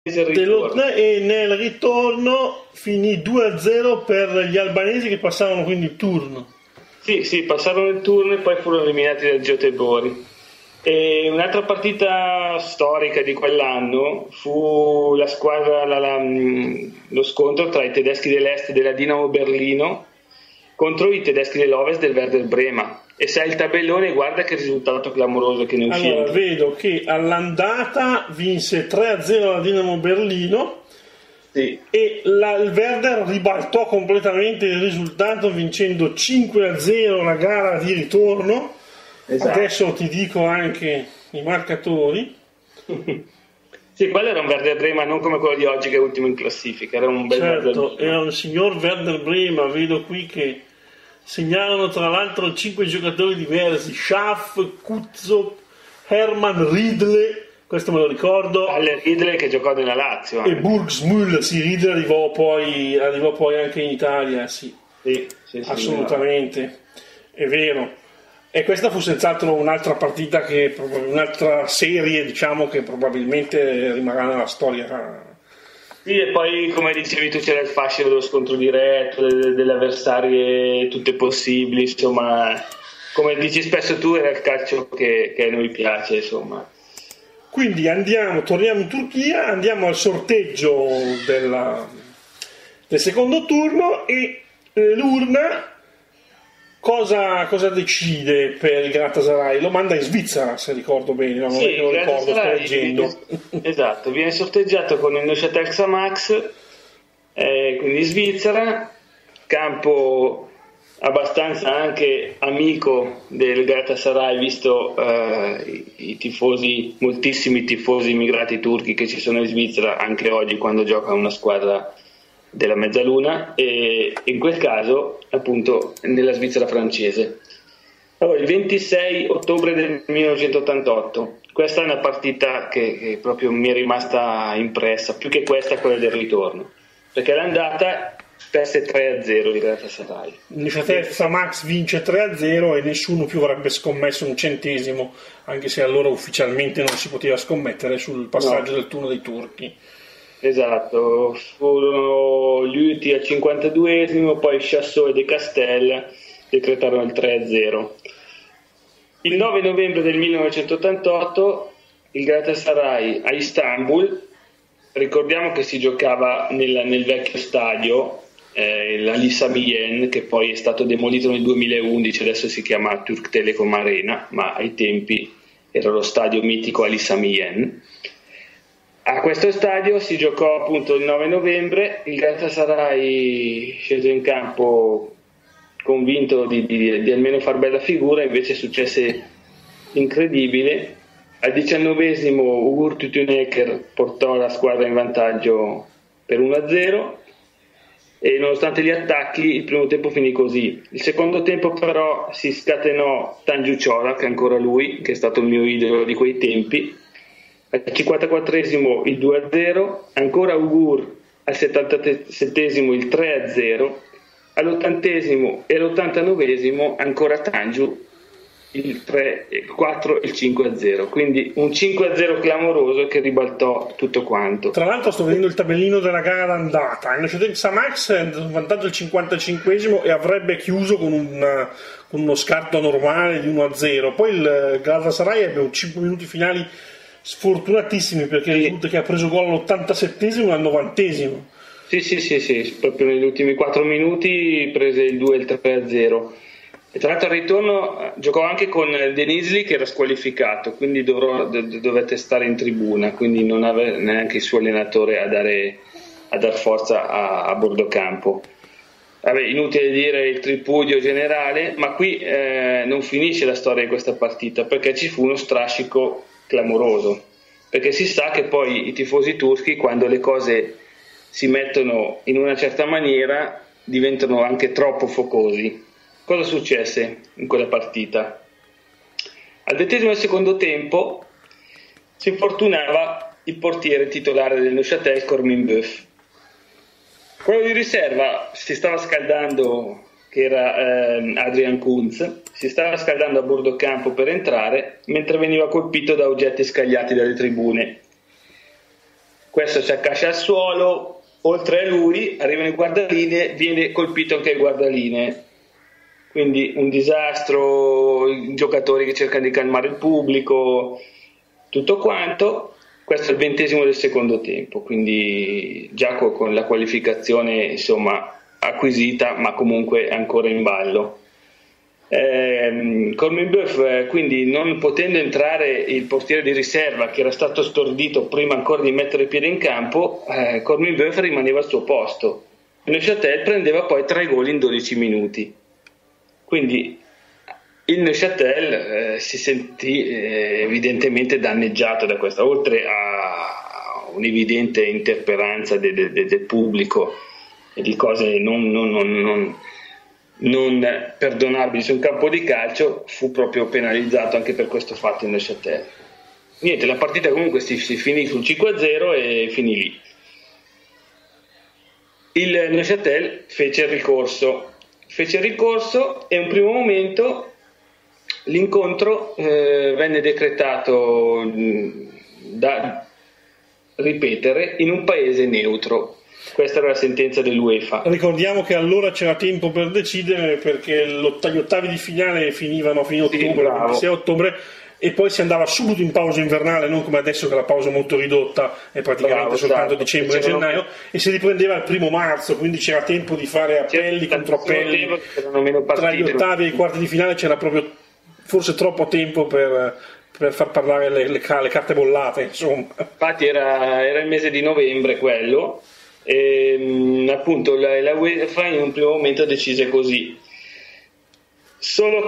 E nel ritorno finì 2-0 per gli albanesi, che passarono quindi il turno. Sì, passarono il turno e poi furono eliminati dal Göteborg. E un'altra partita storica di quell'anno fu la squadra, lo scontro tra i tedeschi dell'est della Dinamo Berlino contro i tedeschi dell'ovest del Werder Brema. E sai il tabellone, guarda che risultato clamoroso che ne uscì. Allora, vedo che all'andata vinse 3-0 la Dinamo Berlino, sì, e il Werder ribaltò completamente il risultato vincendo 5-0 la gara di ritorno. Esatto. Adesso ti dico anche i marcatori. Sì, quello era un Werder Brema, non come quello di oggi che è ultimo in classifica, era un bel certo, era un signor Werder Brema. Vedo qui che segnalano tra l'altro 5 giocatori diversi: Schaff, Kuzzo, Hermann Riedle, questo me lo ricordo, Riedle che giocò nella Lazio anche. E Burgsmühl. Sì, Riedle arrivò poi anche in Italia, sì assolutamente, è vero. E questa fu senz'altro un'altra partita, un'altra serie, diciamo, che probabilmente rimarrà nella storia. Sì, e poi, come dicevi tu, c'era il fascino dello scontro diretto, delle avversarie tutte possibili, insomma, come dici spesso tu, era il calcio che a noi piace, insomma. Quindi torniamo in Turchia, andiamo al sorteggio del secondo turno, e l'urna cosa decide per il Galatasaray? Lo manda in Svizzera, se ricordo bene, non è che lo ricordo, sto leggendo. Esatto, viene sorteggiato con il Neuchâtel Xamax, quindi Svizzera, campo abbastanza anche amico del Galatasaray, visto i tifosi, moltissimi tifosi immigrati turchi che ci sono in Svizzera anche oggi quando gioca una squadra della Mezzaluna, e in quel caso appunto nella Svizzera francese. Allora, il 26 ottobre del 1988, questa è una partita che proprio mi è rimasta impressa, più che quella del ritorno, perché l'andata perse 3-0 di Galatasaray. Il Xamax vince 3-0 e nessuno più avrebbe scommesso un centesimo, anche se allora ufficialmente non si poteva scommettere sul passaggio del turno dei turchi. Esatto, furono gli ultimi al 52esimo, poi Chassot e De Castel decretarono il 3-0. Il 9 novembre del 1988 il Galatasaray a Istanbul, ricordiamo che si giocava nel vecchio stadio, l'Ali Samiyen, che poi è stato demolito nel 2011, adesso si chiama Turk Telecom Arena, ma ai tempi era lo stadio mitico Ali Samiyen. A questo stadio si giocò appunto il 9 novembre, il Galatasaray scese in campo convinto di almeno far bella figura, invece successe incredibile. Al 19esimo Ugur Tütünecker portò la squadra in vantaggio per 1-0 e nonostante gli attacchi il primo tempo finì così. Il secondo tempo però si scatenò Tanju Çolak, ancora lui, che è stato il mio idolo di quei tempi. Al 54esimo il 2-0, ancora Ugur al 77esimo il 3-0, all'80esimo e all'89esimo ancora Tanju il 4 e il 5-0, quindi un 5-0 clamoroso che ribaltò tutto quanto. Tra l'altro sto vedendo il tabellino della gara d'andata, il Neuchâtel Xamax è in vantaggio al 55esimo e avrebbe chiuso con uno scarto normale di 1-0, poi il Galatasaray ebbe 5 minuti finali sfortunatissimi, perché risulta che ha preso gol all'87esimo e al 90esimo. Sì, proprio negli ultimi 4 minuti prese il 2 e il 3-0. E tra l'altro al ritorno giocò anche con Denizli, che era squalificato, quindi dovette stare in tribuna, quindi non aveva neanche il suo allenatore a dar forza a bordo campo. Vabbè, inutile dire il tripudio generale, ma qui non finisce la storia di questa partita, perché ci fu uno strascico clamoroso, perché si sa che poi i tifosi turchi, quando le cose si mettono in una certa maniera, diventano anche troppo focosi. Cosa successe in quella partita? Al 20esimo del secondo tempo si infortunava il portiere titolare del Neuchâtel, Cormin Boeuf. Quello di riserva si stava scaldando, che era Adrian Kunz, si stava scaldando a bordo campo per entrare, mentre veniva colpito da oggetti scagliati dalle tribune. questo si accascia al suolo, oltre a lui arrivano i guardalinee, viene colpito anche il guardalinee, quindi un disastro, i giocatori che cercano di calmare il pubblico, tutto quanto. Questo è il 20° del secondo tempo, quindi già con la qualificazione insomma acquisita, ma comunque ancora in ballo. Corminboeuf, quindi non potendo entrare il portiere di riserva, che era stato stordito prima ancora di mettere il piede in campo, Corminboeuf rimaneva al suo posto. Neuchâtel prendeva poi 3 gol in 12 minuti. Quindi il Neuchâtel si sentì evidentemente danneggiato da questa, oltre a un'evidente interperanza del pubblico e di cose non perdonabili su un campo di calcio, fu proprio penalizzato anche per questo fatto il Neuchâtel. Niente, la partita comunque si finì sul 5-0 e finì lì. Il Neuchâtel fece il ricorso e in un primo momento l'incontro venne decretato da ripetere in un paese neutro. Questa era la sentenza dell'UEFA. Ricordiamo che allora c'era tempo per decidere, perché gli ottavi di finale finivano a fine ottobre, il 6 ottobre, e poi si andava subito in pausa invernale, non come adesso che la pausa è molto ridotta, è praticamente soltanto dicembre e gennaio, e si riprendeva il 1 marzo, quindi c'era tempo di fare appelli, controappelli. Tra gli ottavi e i quarti di finale c'era proprio forse troppo tempo per far parlare le carte bollate, insomma. Infatti era il mese di novembre quello, e appunto la UEFA in un primo momento decise così, solo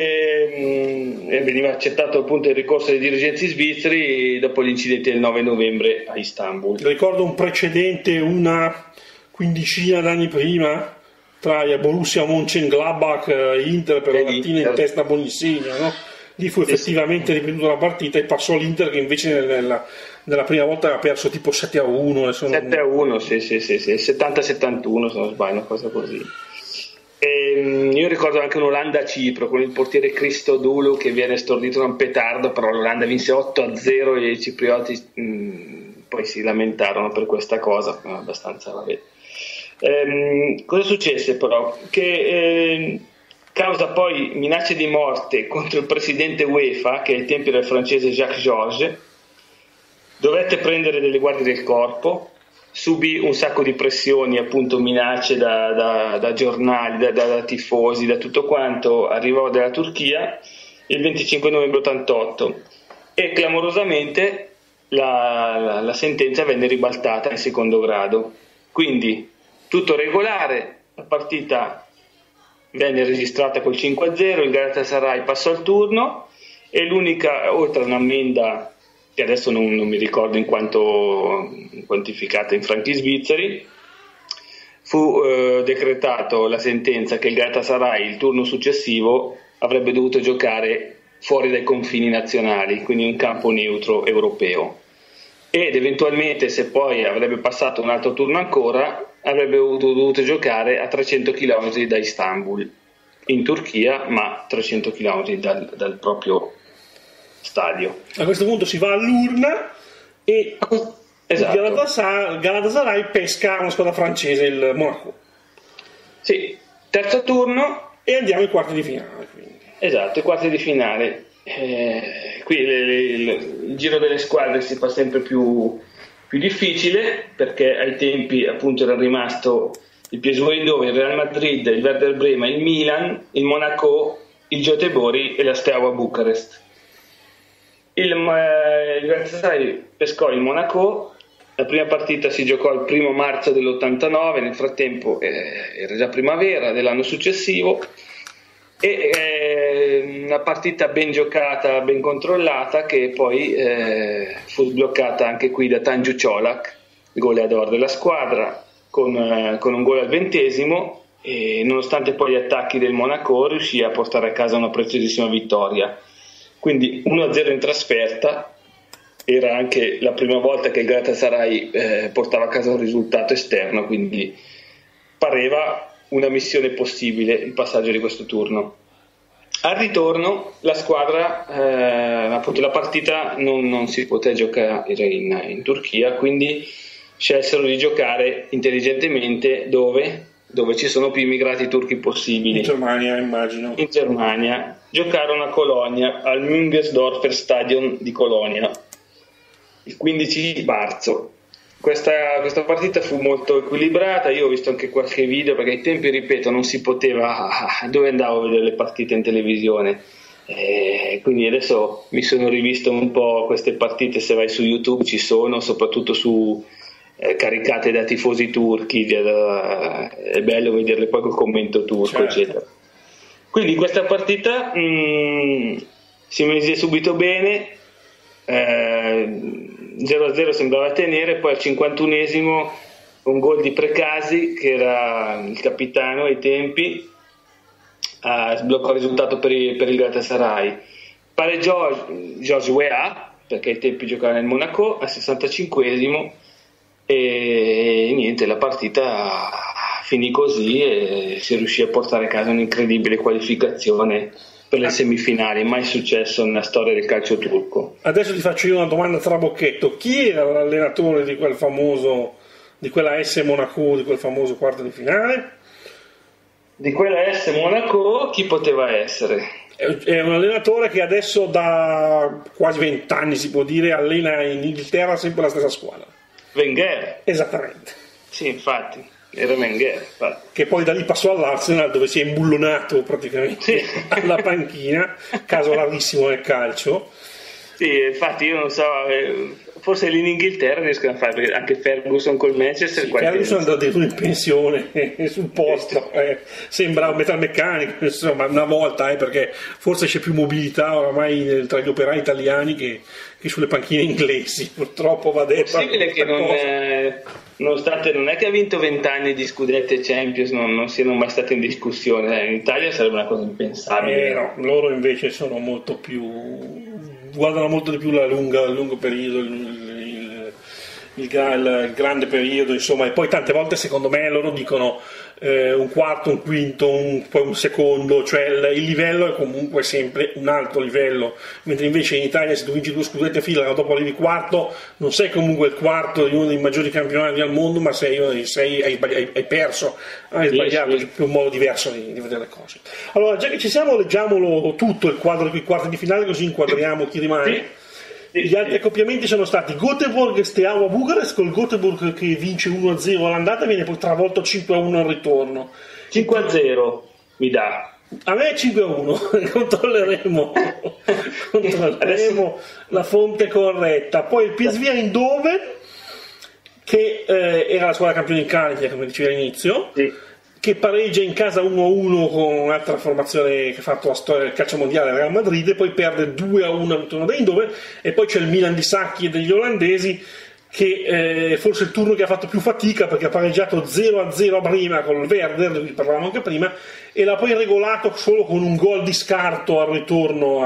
che veniva accettato appunto il ricorso dei dirigenti svizzeri dopo l'incidente del 9 novembre a Istanbul. Ricordo un precedente una quindicina d'anni prima tra Borussia Mönchengladbach e Inter per la mattina in testa a Boninsegna, no? Lì fu effettivamente ripetuta la partita e passò l'Inter, che invece nella prima volta aveva perso tipo 7-1. 7-1, sì, 70-71 se non sbaglio, una cosa così. Io ricordo anche un'Olanda-Cipro con il portiere Christodoulou che viene stordito da un petardo, però l'Olanda vinse 8-0 e i ciprioti poi si lamentarono per questa cosa, abbastanza vabbè. Cosa successe però? Che causa poi minacce di morte contro il presidente UEFA, che ai tempi era il francese Jacques Georges, dovette prendere delle guardie del corpo, subì un sacco di pressioni, appunto minacce da giornali, da tifosi, da tutto quanto arrivò dalla Turchia il 25 novembre 88 e clamorosamente la sentenza venne ribaltata in secondo grado. Quindi tutto regolare, la partita venne registrata col 5-0, il Galatasaray passò il turno e l'unica, oltre a un'ammenda che adesso non mi ricordo in quanto quantificata in franchi svizzeri, fu decretato la sentenza che il Galatasaray il turno successivo avrebbe dovuto giocare fuori dai confini nazionali, quindi in un campo neutro europeo, ed eventualmente, se poi avrebbe passato un altro turno ancora, avrebbe dovuto giocare a 300 km da Istanbul, in Turchia, ma 300 km dal proprio stadio. A questo punto si va all'urna e esatto. il Galatasaray pesca una squadra francese, il Monaco. Sì, terzo turno e andiamo ai quarti di finale. Quindi. Esatto, i quarti di finale. Qui il giro delle squadre si fa sempre più difficile, perché ai tempi appunto era rimasto il PSV Eindhoven, il Real Madrid, il Werder Brema, il Milan, il Monaco, il Göteborg e la Steaua Bucarest. Il Galatasaray pescò il Monaco, la prima partita si giocò il 1 marzo dell'89, nel frattempo era già primavera dell'anno successivo, e una partita ben giocata, ben controllata, che poi fu sbloccata anche qui da Tanju Colak, il goleador della squadra, con un gol al 20°, e nonostante poi gli attacchi del Monaco riuscì a portare a casa una preziosissima vittoria. Quindi 1-0 in trasferta, era anche la prima volta che il Galatasaray portava a casa un risultato esterno, quindi pareva una missione possibile il passaggio di questo turno. Al ritorno la squadra, appunto la partita non si poté giocare in Turchia, quindi scelsero di giocare intelligentemente dove ci sono più immigrati turchi possibili. In Germania, immagino. In Germania. Giocarono a Colonia, al Müngersdorfer Stadion di Colonia, il 15 marzo. Questa partita fu molto equilibrata, io ho visto anche qualche video, perché ai tempi, ripeto, non si poteva, dove andavo a vedere le partite in televisione, quindi adesso mi sono rivisto un po' queste partite, se vai su YouTube ci sono, soprattutto caricate da tifosi turchi, è bello vederle poi col commento turco, certo, eccetera. Quindi questa partita si mise subito bene, 0-0 sembrava tenere, poi al 51esimo un gol di Precasi, che era il capitano ai tempi, sbloccò il risultato per il Galatasaray. Pareggiò Georges Weah, perché ai tempi giocava nel Monaco, al 65esimo, e niente, la partita finì così e si riuscì a portare a casa un'incredibile qualificazione per le semifinali, mai successo nella storia del calcio turco. Adesso ti faccio io una domanda trabocchetto: chi era l'allenatore di quella AS Monaco, di quel famoso quarto di finale? Di quella AS Monaco chi poteva essere? È un allenatore che adesso da quasi 20 anni, si può dire, allena in Inghilterra sempre la stessa squadra. Wenger. Esattamente. Sì, infatti. Era Wenger, infatti. Che poi da lì passò all'Arsenal, dove si è imbullonato praticamente alla panchina, caso rarissimo nel calcio. Sì, infatti io non so, forse lì in Inghilterra riescono a fare, perché anche Ferguson col Manchester. Sì, Ferguson è andato in pensione sul posto, sembra un metalmeccanico, insomma, una volta, perché forse c'è più mobilità oramai tra gli operai italiani che sulle panchine inglesi, purtroppo va detto. È possibile che nonostante non è che ha vinto 20 anni di scudetti e Champions, non siano mai state in discussione. In Italia sarebbe una cosa impensabile. No, loro invece sono molto più, guardano molto di più il lungo periodo, il grande periodo, insomma, e poi tante volte secondo me loro dicono un quarto, un quinto, poi un secondo, cioè il livello è comunque sempre un alto livello, mentre invece in Italia se tu vinci 2 scudetti a fila e dopo arrivi quarto, non sei comunque il quarto di uno dei maggiori campionati al mondo, ma sei uno dei 6, hai perso, hai sbagliato, c'è più un modo diverso di vedere le cose. Allora, già che ci siamo, leggiamolo tutto il quadro dei quarti di finale, così inquadriamo chi rimane. Gli altri accoppiamenti sono stati Göteborg e Steaua Bucarest, col Göteborg che vince 1-0 all'andata e viene poi travolto 5-1 al ritorno. 5-0 mi dà. A me è 5-1, controlleremo la fonte corretta. Poi il PSV Eindhoven, che era la squadra campione in carica, come dicevi all'inizio, sì, che pareggia in casa 1-1 con un'altra formazione che ha fatto la storia del calcio mondiale, Real Madrid, e poi perde 2-1 al ritorno da Eindhoven. E poi c'è il Milan di Sacchi e degli olandesi, che forse il turno che ha fatto più fatica, perché ha pareggiato 0-0 prima con il Werder, di cui parlavamo anche prima, e l'ha poi regolato solo con un gol di scarto al ritorno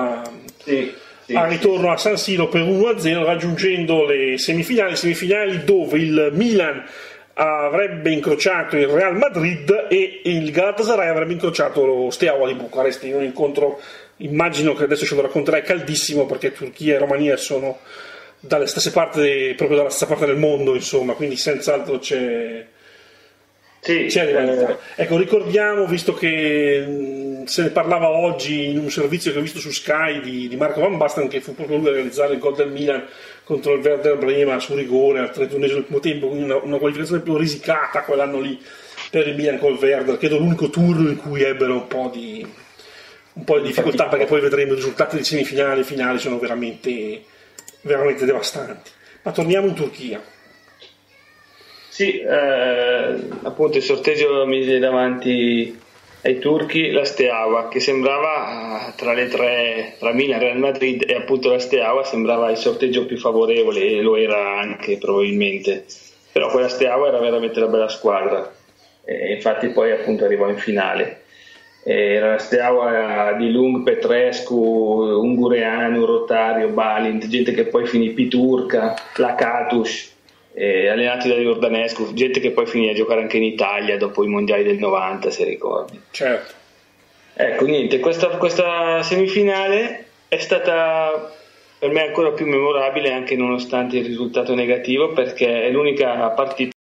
a San Siro per 1-0, raggiungendo le semifinali dove il Milan avrebbe incrociato il Real Madrid e il Galatasaray avrebbe incrociato lo Steaua di Bucarest, in un incontro, immagino che adesso ce lo racconterai, caldissimo, perché Turchia e Romania sono dalle stesse parti, proprio dalla stessa parte del mondo, insomma, quindi senz'altro c'è rivalità. Ecco, ricordiamo, visto che se ne parlava oggi in un servizio che ho visto su Sky di Marco Van Basten, che fu proprio lui a realizzare il gol del Milan contro il Werder Brema su rigore al 31esimo del primo tempo, quindi una qualificazione più risicata quell'anno lì per il Milan col Werder, credo l'unico turno in cui ebbero un po' di difficoltà, perché poi vedremo i risultati di semifinali e finali sono veramente devastanti. Ma torniamo in Turchia. Sì, appunto il sorteggio mise davanti ai turchi la Steaua, che sembrava tra le tre, tra Milan, Real Madrid e appunto la Steaua, sembrava il sorteggio più favorevole, e lo era anche probabilmente, però quella Steaua era veramente una bella squadra, e infatti poi appunto arrivò in finale. Era la Steaua di Lung, Petrescu, Ungureanu, Rotario, Balint, gente che poi finì Piturca, Lakatus, allenati da Iordanescu, gente che poi finì a giocare anche in Italia dopo i mondiali del 90, se ricordi. Certo. Ecco, niente, questa semifinale è stata per me ancora più memorabile, anche nonostante il risultato negativo, perché è l'unica partita